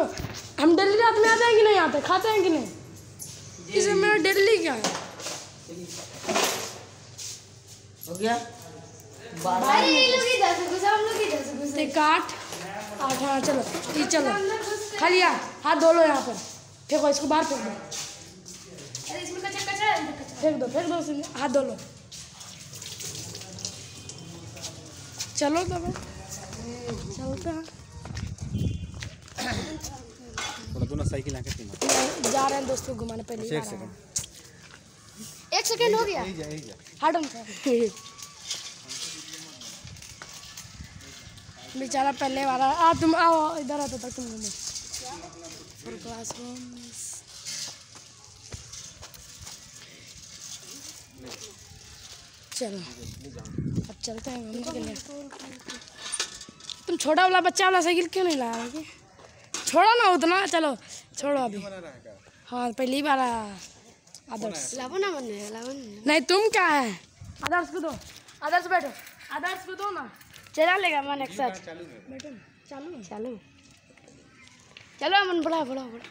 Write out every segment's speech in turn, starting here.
हम डेली रात में आते हैं कि नहीं आते, खाते हैं कि नहीं? इसे मेरा डेली क्या है हो गया? काट 8। हाँ चलो ये चलो खाली हाथ धो लो, यहाँ पर फेंको, इसको बाहर फेंक दो, फेंक दो उसे, हाथ धो लो। चलो तब चलते हैं। दोनों साइकिल आके जा रहे हैं दोस्तों घुमाने। पहले 1 सेकंड हो गया। हटो बेचारा पहले वाला। तुम आओ इधर, आता तक तुम घूमो। क्लासरूम चलो अब चलते हैं घूमने के लिए। तुम छोटा वाला बच्चा वाला साइकिल क्यों नहीं लाया कि? छोड़ो ना उतना, चलो छोड़ो अभी। हाँ पहली बार आदर्श नहीं, तुम क्या है? आदर्श को दो, आदर्श बैठो, आदर्श को दो ना, चला लेगा मन एक साथ। बैठो चालू चलो मन, बड़ा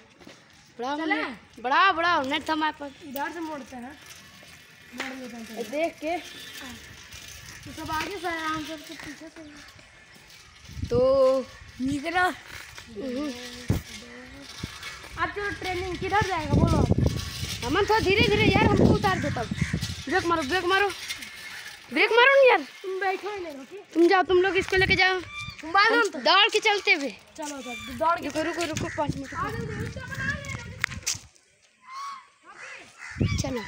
नेट था हमारे पास। इधर से मोड़ते हैं, देख के तो सब आगे से आराम से, पीछे से तो निकला। आप चलो ट्रेनिंग किधर जाएगा बोलो? हम थोड़ा धीरे धीरे यार, हमको उतार दो तब। ब्रेक मारो नहीं यार, तुम बैठो ही नहीं। तुम जाओ, तुम लोग इसको लेके जाओ, दौड़ के चलते हुए। चलो सर दौड़ के। रुको 5 मिनट। चलो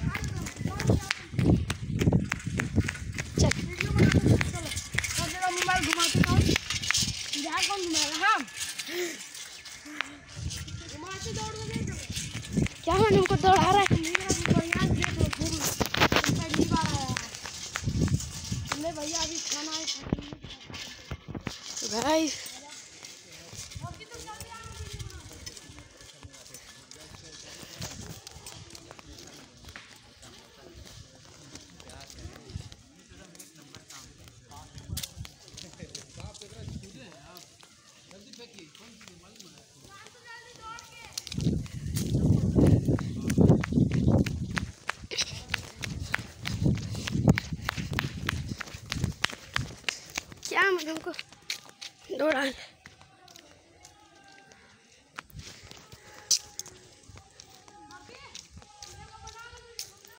मोबाइल घुमाते कौन घुमाएगा? हम क्या मैंने हमको दौड़ा रहा है? भैया अभी खाना है भाई। क्या मतलब हमको दौड़ा